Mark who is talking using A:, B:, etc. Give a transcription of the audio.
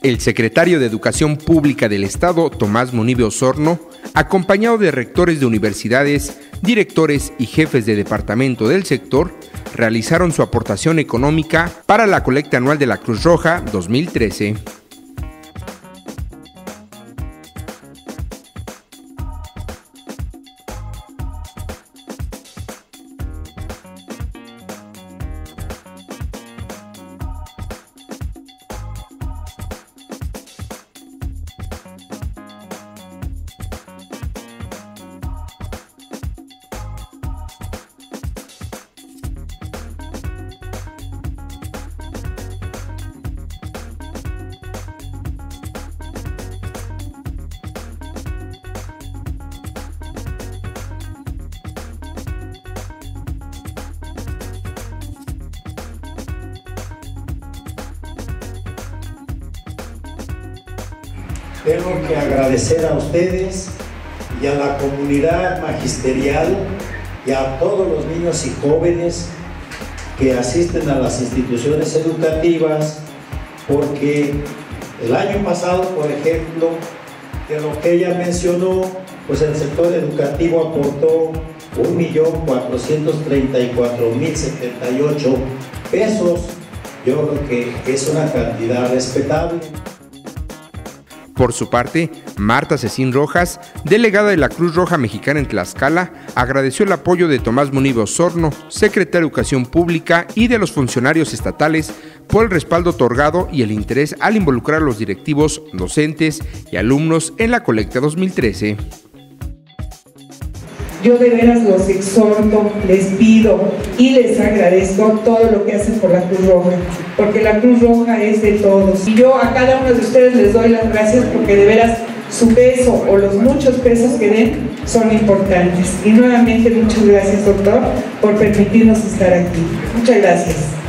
A: El secretario de Educación Pública del Estado, Tomás Munive Osorno, acompañado de rectores de universidades, directores y jefes de departamento del sector, realizaron su aportación económica para la colecta anual de la Cruz Roja 2013.
B: Tengo que agradecer a ustedes y a la comunidad magisterial y a todos los niños y jóvenes que asisten a las instituciones educativas, porque el año pasado, por ejemplo, de lo que ella mencionó, pues el sector educativo aportó 1.434.078 pesos. Yo creo que es una cantidad respetable.
A: Por su parte, Marta Cecín Rojas, delegada de la Cruz Roja Mexicana en Tlaxcala, agradeció el apoyo de Tomás Munive Osorno, secretario de Educación Pública, y de los funcionarios estatales por el respaldo otorgado y el interés al involucrar a los directivos, docentes y alumnos en la colecta 2013.
C: Yo de veras los exhorto, les pido y les agradezco todo lo que hacen por la Cruz Roja, porque la Cruz Roja es de todos. Y yo a cada uno de ustedes les doy las gracias porque de veras su peso o los muchos pesos que den son importantes. Y nuevamente muchas gracias, doctor, por permitirnos estar aquí. Muchas gracias.